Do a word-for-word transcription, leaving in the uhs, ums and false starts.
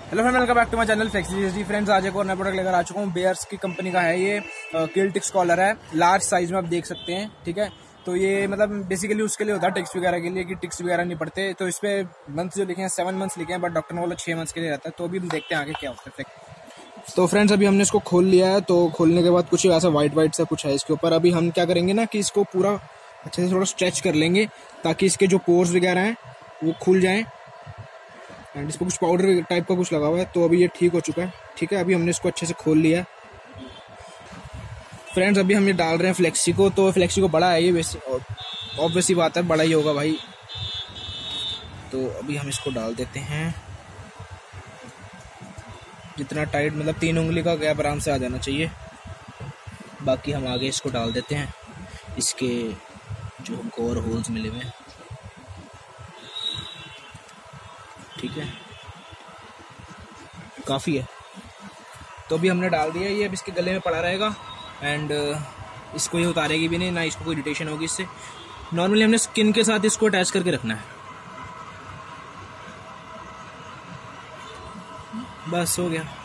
Hello friend, welcome back to my channel flexi friends. आज एक और नया प्रोडक्ट लेकर आ चुका हूँ। बेयर्स की कंपनी का है ये। किल टिक्स कॉलर है, लार्ज साइज में आप देख सकते हैं। ठीक है, तो ये मतलब बेसिकली उसके लिए होता है टिक्स वगैरह के लिए कि टिक्स वगैरह नहीं पड़ते। तो इस पे मंथ्स जो लिखे हैं सेवन मंथ्स लिखे हैं, बट डॉक्टर ने बोला छह मंथ्स के लिए रहता है। तो अभी हम देखते हैं आगे क्या होता है। तो फ्रेंड्स अभी हमने इसको खोल लिया है। तो खोलने के बाद कुछ ऐसा व्हाइट व्हाइट सा कुछ है इसके ऊपर। अभी हम क्या करेंगे ना कि इसको पूरा अच्छे से थोड़ा स्ट्रेच कर लेंगे ताकि इसके जो पोर्स वगैरह हैं वो खुल जाएं। एंड इस पर कुछ पाउडर टाइप का कुछ लगा हुआ है। तो अभी ये ठीक हो चुका है। ठीक है, अभी हमने इसको अच्छे से खोल लिया फ्रेंड्स। अभी हम ये डाल रहे हैं फ्लेक्सी को। तो फ्लेक्सी को बड़ा है ये, वैसे ऑब्वियसली बात है, बड़ा ही होगा भाई। तो अभी हम इसको डाल देते हैं। जितना टाइट मतलब तीन उंगली का गैप आराम से आ जाना चाहिए। बाकी हम आगे इसको डाल देते हैं, इसके जो हमको और होल्स मिले हुए हैं। ठीक है, काफ़ी है। तो अभी हमने डाल दिया ये। अब इसके गले में पड़ा रहेगा एंड इसको ये उतारेगी भी नहीं, ना इसको कोई इरिटेशन होगी इससे। नॉर्मली हमने स्किन के साथ इसको अटैच करके रखना है। बस हो गया।